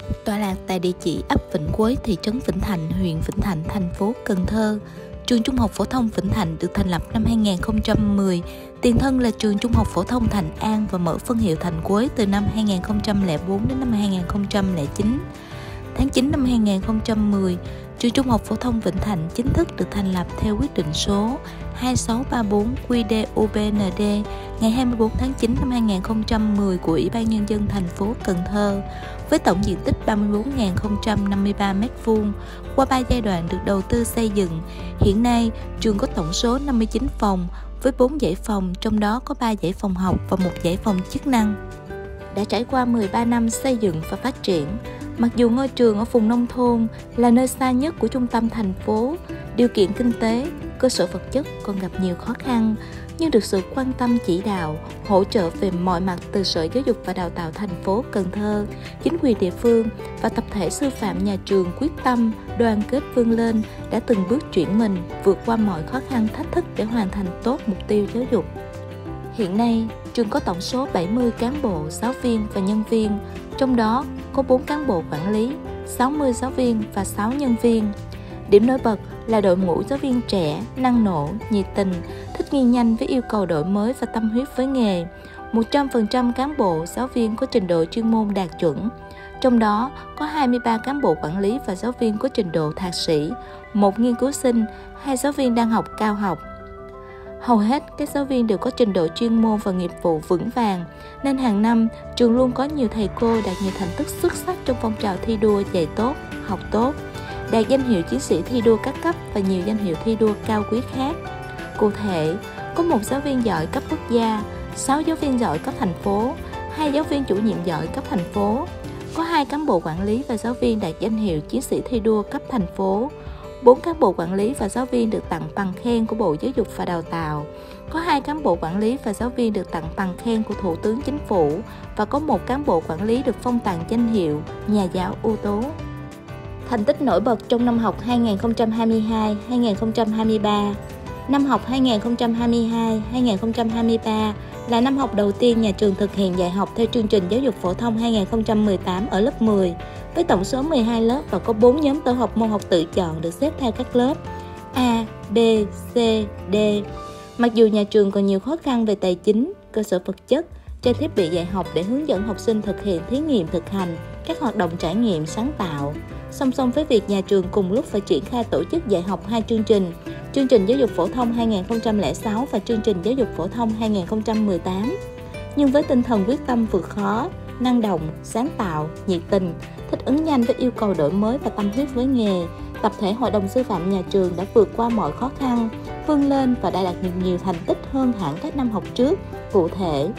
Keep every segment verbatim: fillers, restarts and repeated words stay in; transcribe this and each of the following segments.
Tọa lạc tại địa chỉ ấp Vĩnh Quế, thị trấn Vĩnh Thạnh, huyện Vĩnh Thạnh, thành phố Cần Thơ. Trường Trung học phổ thông Vĩnh Thạnh được thành lập năm hai nghìn không trăm mười, tiền thân là trường Trung học phổ thông Thạnh An và mở phân hiệu Thạnh Quế từ năm hai nghìn không trăm lẻ bốn đến năm hai nghìn không trăm lẻ chín. Tháng chín năm hai nghìn không trăm mười, trường Trung học phổ thông Vĩnh Thạnh chính thức được thành lập theo quyết định số hai sáu ba tư quy đê u bê en đê ngày hai mươi tư tháng chín năm hai nghìn không trăm mười của Ủy ban Nhân dân thành phố Cần Thơ, với tổng diện tích ba mươi tư nghìn không trăm năm mươi ba mét vuông, qua ba giai đoạn được đầu tư xây dựng. Hiện nay, trường có tổng số năm mươi chín phòng, với bốn dãy phòng, trong đó có ba dãy phòng học và một dãy phòng chức năng. Đã trải qua mười ba năm xây dựng và phát triển, mặc dù ngôi trường ở vùng nông thôn là nơi xa nhất của trung tâm thành phố, điều kiện kinh tế, cơ sở vật chất còn gặp nhiều khó khăn, nhưng được sự quan tâm chỉ đạo, hỗ trợ về mọi mặt từ Sở Giáo dục và Đào tạo thành phố Cần Thơ, chính quyền địa phương và tập thể sư phạm nhà trường quyết tâm, đoàn kết vươn lên, đã từng bước chuyển mình, vượt qua mọi khó khăn thách thức để hoàn thành tốt mục tiêu giáo dục. Hiện nay, trường có tổng số bảy mươi cán bộ, giáo viên và nhân viên, trong đó có bốn cán bộ quản lý, sáu mươi giáo viên và sáu nhân viên. Điểm nổi bật là đội ngũ giáo viên trẻ, năng nổ, nhiệt tình, thích nghi nhanh với yêu cầu đổi mới và tâm huyết với nghề. một trăm phần trăm cán bộ, giáo viên có trình độ chuyên môn đạt chuẩn. Trong đó có hai mươi ba cán bộ quản lý và giáo viên có trình độ thạc sĩ, một nghiên cứu sinh, hai giáo viên đang học cao học. Hầu hết các giáo viên đều có trình độ chuyên môn và nghiệp vụ vững vàng, nên hàng năm trường luôn có nhiều thầy cô đạt nhiều thành tích xuất sắc trong phong trào thi đua dạy tốt, học tốt, đạt danh hiệu chiến sĩ thi đua các cấp và nhiều danh hiệu thi đua cao quý khác. Cụ thể, có một giáo viên giỏi cấp quốc gia, sáu giáo viên giỏi cấp thành phố, hai giáo viên chủ nhiệm giỏi cấp thành phố, có hai cán bộ quản lý và giáo viên đạt danh hiệu chiến sĩ thi đua cấp thành phố, bốn cán bộ quản lý và giáo viên được tặng bằng khen của Bộ Giáo dục và Đào tạo, có hai cán bộ quản lý và giáo viên được tặng bằng khen của Thủ tướng Chính phủ và có một cán bộ quản lý được phong tặng danh hiệu nhà giáo ưu tú. Thành tích nổi bật trong năm học hai nghìn không trăm hai mươi hai hai nghìn không trăm hai mươi ba. Năm học hai nghìn không trăm hai mươi hai hai nghìn không trăm hai mươi ba là năm học đầu tiên nhà trường thực hiện dạy học theo chương trình giáo dục phổ thông hai nghìn không trăm mười tám ở lớp mười, với tổng số mười hai lớp và có bốn nhóm tổ hợp môn học tự chọn được xếp theo các lớp A, B, C, D. Mặc dù nhà trường còn nhiều khó khăn về tài chính, cơ sở vật chất, trang thiết bị dạy học để hướng dẫn học sinh thực hiện thí nghiệm thực hành, các hoạt động trải nghiệm sáng tạo. Song song với việc nhà trường cùng lúc phải triển khai tổ chức dạy học hai chương trình, chương trình giáo dục phổ thông hai nghìn không trăm lẻ sáu và chương trình giáo dục phổ thông hai nghìn không trăm mười tám. Nhưng với tinh thần quyết tâm vượt khó, năng động, sáng tạo, nhiệt tình, thích ứng nhanh với yêu cầu đổi mới và tâm huyết với nghề, tập thể hội đồng sư phạm nhà trường đã vượt qua mọi khó khăn, vươn lên và đã đạt được nhiều thành tích hơn hẳn các năm học trước. Cụ thể,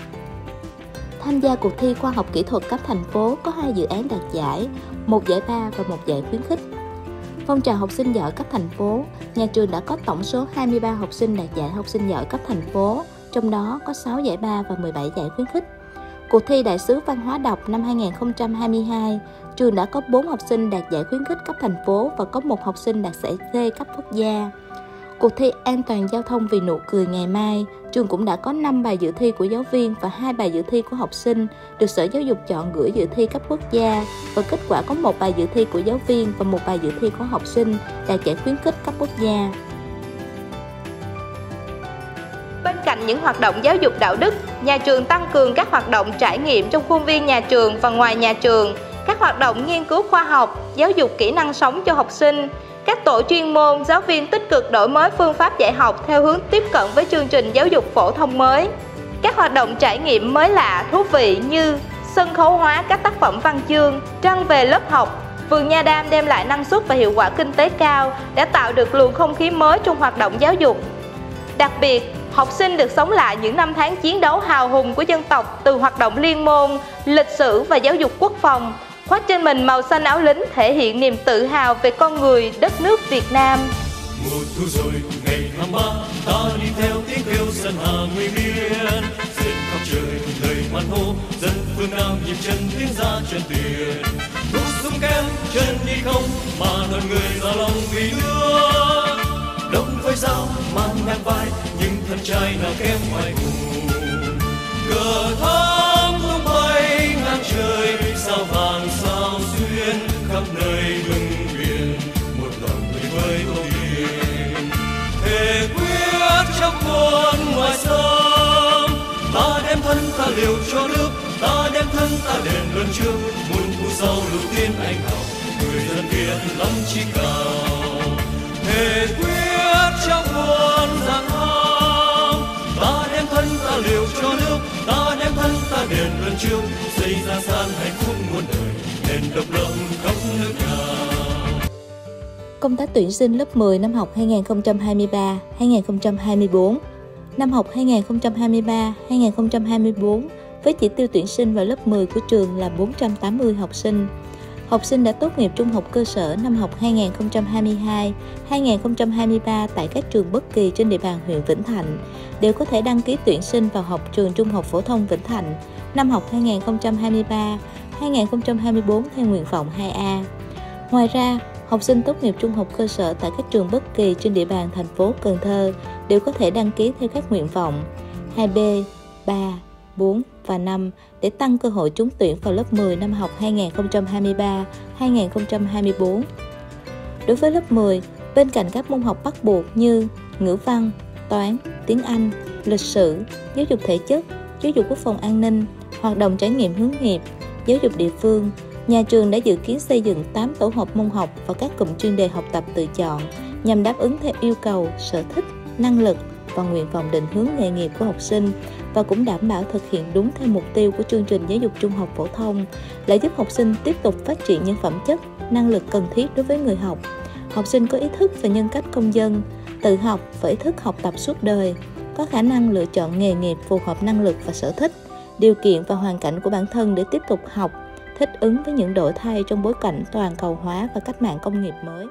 tham gia cuộc thi khoa học kỹ thuật cấp thành phố có hai dự án đạt giải, một giải ba và một giải khuyến khích. Phong trào học sinh giỏi cấp thành phố, nhà trường đã có tổng số hai mươi ba học sinh đạt giải học sinh giỏi cấp thành phố, trong đó có sáu giải ba và mười bảy giải khuyến khích. Cuộc thi Đại sứ văn hóa đọc năm hai nghìn không trăm hai mươi hai, trường đã có bốn học sinh đạt giải khuyến khích cấp thành phố và có một học sinh đạt giải C cấp quốc gia. Cuộc thi An toàn giao thông vì nụ cười ngày mai, trường cũng đã có năm bài dự thi của giáo viên và hai bài dự thi của học sinh được Sở Giáo dục chọn gửi dự thi cấp quốc gia, và kết quả có một bài dự thi của giáo viên và một bài dự thi của học sinh đạt giải khuyến khích cấp quốc gia. Bên cạnh những hoạt động giáo dục đạo đức, nhà trường tăng cường các hoạt động trải nghiệm trong khuôn viên nhà trường và ngoài nhà trường, các hoạt động nghiên cứu khoa học, giáo dục kỹ năng sống cho học sinh. Các tổ chuyên môn, giáo viên tích cực đổi mới phương pháp dạy học theo hướng tiếp cận với chương trình giáo dục phổ thông mới. Các hoạt động trải nghiệm mới lạ, thú vị như sân khấu hóa các tác phẩm văn chương, trăng về lớp học, vườn nha đam đem lại năng suất và hiệu quả kinh tế cao, đã tạo được luồng không khí mới trong hoạt động giáo dục. Đặc biệt, học sinh được sống lại những năm tháng chiến đấu hào hùng của dân tộc từ hoạt động liên môn, lịch sử và giáo dục quốc phòng. Khoác trên mình màu xanh áo lính thể hiện niềm tự hào về con người đất nước Việt Nam. Mùa thu rồi, ngày tháng ba, ta đi theo tiếng kêu dân hà người miền. Trên khắp trời lời hoan hô, dân phương Nam nhịp chân tiến ra chân tiền. Lúc súng kém chân đi không, mà đoàn người ra lòng vì nước. Đông với dao mang ngang vai, nhưng thân trai nào kém ngoài cùng. Cờ thắm tung bay ngang trời, sao vàng sao xuyên. liều cho nước, ta đem thân ta đền luân trước, muôn thu sau lục tiên anh hào, người dân Việt lắm chí cao. Thề quyết trong muôn gian lao, ta đem thân ta liều cho nước, ta đem thân ta đền luân trước, xây ra san hạnh phúc muôn đời, nền độc lập khắp nước nhà. Công tác tuyển sinh lớp mười năm học hai nghìn không trăm hai mươi ba hai nghìn không trăm hai mươi tư. Năm học hai nghìn không trăm hai mươi ba hai nghìn không trăm hai mươi tư với chỉ tiêu tuyển sinh vào lớp mười của trường là bốn trăm tám mươi học sinh. Học sinh đã tốt nghiệp trung học cơ sở năm học hai nghìn không trăm hai mươi hai hai nghìn không trăm hai mươi ba tại các trường bất kỳ trên địa bàn huyện Vĩnh Thạnh đều có thể đăng ký tuyển sinh vào học trường Trung học phổ thông Vĩnh Thạnh năm học hai nghìn không trăm hai mươi ba hai nghìn không trăm hai mươi tư theo nguyện vọng hai A. Ngoài ra, học sinh tốt nghiệp trung học cơ sở tại các trường bất kỳ trên địa bàn thành phố Cần Thơ đều có thể đăng ký theo các nguyện vọng hai B, ba, bốn và năm để tăng cơ hội trúng tuyển vào lớp mười năm học hai nghìn không trăm hai mươi ba hai nghìn không trăm hai mươi tư. Đối với lớp mười, bên cạnh các môn học bắt buộc như ngữ văn, toán, tiếng Anh, lịch sử, giáo dục thể chất, giáo dục quốc phòng an ninh, hoạt động trải nghiệm hướng nghiệp, giáo dục địa phương, nhà trường đã dự kiến xây dựng tám tổ hợp môn học và các cụm chuyên đề học tập tự chọn nhằm đáp ứng theo yêu cầu, sở thích, năng lực và nguyện vọng định hướng nghề nghiệp của học sinh và cũng đảm bảo thực hiện đúng theo mục tiêu của chương trình giáo dục trung học phổ thông là giúp học sinh tiếp tục phát triển những phẩm chất, năng lực cần thiết đối với người học. Học sinh có ý thức về nhân cách công dân, tự học và ý thức học tập suốt đời, có khả năng lựa chọn nghề nghiệp phù hợp năng lực và sở thích, điều kiện và hoàn cảnh của bản thân để tiếp tục học, thích ứng với những đổi thay trong bối cảnh toàn cầu hóa và cách mạng công nghiệp mới.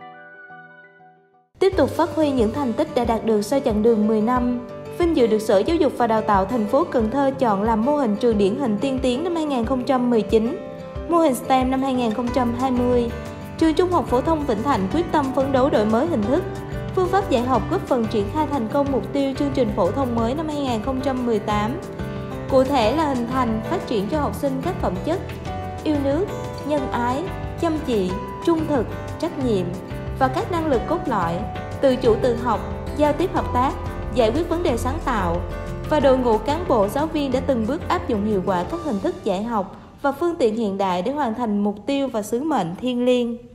Tiếp tục phát huy những thành tích đã đạt được sau chặng đường mười năm, vinh dự được Sở Giáo dục và Đào tạo thành phố Cần Thơ chọn làm mô hình trường điển hình tiên tiến năm hai nghìn không trăm mười chín, mô hình STEM năm hai nghìn không trăm hai mươi. Trường Trung học phổ thông Vĩnh Thạnh quyết tâm phấn đấu đổi mới hình thức, phương pháp dạy học góp phần triển khai thành công mục tiêu chương trình phổ thông mới năm hai nghìn không trăm mười tám. Cụ thể là hình thành, phát triển cho học sinh các phẩm chất yêu nước, nhân ái, chăm chỉ, trung thực, trách nhiệm và các năng lực cốt lõi, tự chủ tự học, giao tiếp hợp tác, giải quyết vấn đề sáng tạo, và đội ngũ cán bộ giáo viên đã từng bước áp dụng hiệu quả các hình thức dạy học và phương tiện hiện đại để hoàn thành mục tiêu và sứ mệnh thiêng liêng.